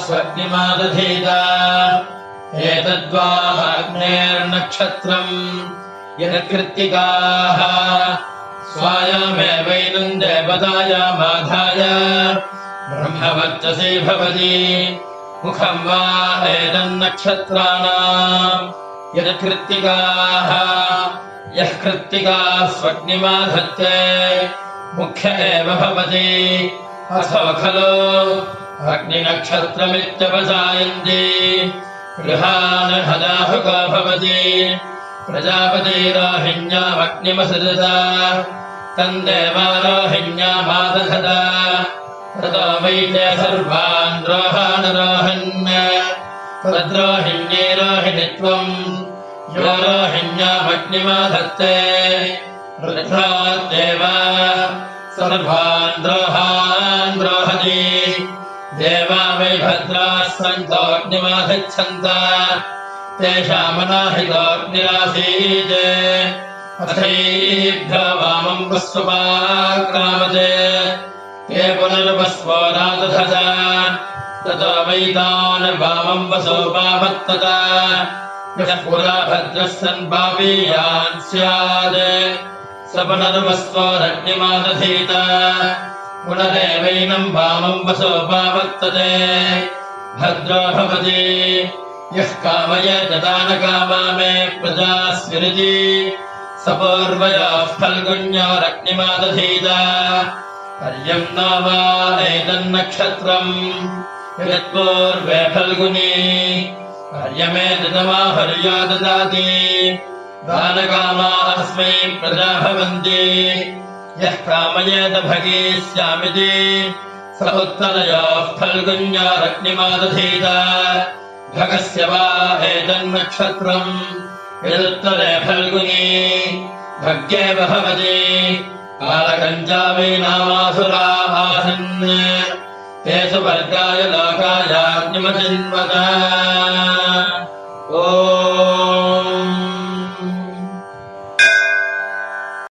स्वग्निमादधीत एतद्वा अग्नेर्नक्षत्रम् यत्कृत्तिकाः स्वायामेवैनम् देवतायामाधाय ब्रह्मवर्चसी भवति मुखम् वा एतन्नक्षत्राणाम् यत्कृत्तिकाः यः कृत्तिकाः स्वग्निमाधत्ते मुख्य एव भवति अथो खलु अग्निनक्षत्रमित्यपजायन्ति गृहान् हदाहुको भवति प्रजापतिरोहिण्यामग्निमसृजत तम् देवारोहिण्यामादधत ततो वै ते सर्वान् रोहान् रोहन् तद्रोहिण्ये रोहिणित्वम् यो रोहिण्यामग्निमाधत्ते रुद्राद्देव सर्वान् रोहान् रोहति देवा वै भद्राः सन्तोऽग्निमाधच्छन्त तेषामनाहितोऽग्निरासीत् अथैभ्यो वामम् वस्वपाक्रामते ते पुनर्वस्वो नादधत ततो वैतान् वामम् वसोपावर्तत यः पुरा भद्रः सन् पापीयान् स्यात् स पुनर्वस्वोरग्निमादधीत पुनरेवैनम् वामम् वसोपावर्तते भद्रो भवति यः कामयेत दानकामामे प्रजास्विरिति स पूर्वयोः फल्गुन्योरग्निमादधीत पर्यम् न वा एतन्नक्षत्रम् यत्पूर्वे फल्गुनी पर्यमेतमाहुर्यो ददाति दानकामास्मै प्रजा भवन्ति यः कामयेत भगीष्यामिति स उत्तरयोः फल्गुन्योरग्निमादधीत भगस्य वा एतन्नक्षत्रम् यदुत्तरे फल्गुनी भग्येव भवति कालकञ्चावै नामासुराः आसन् ते सुवर्गाय लोकायाग्निमचिन्वत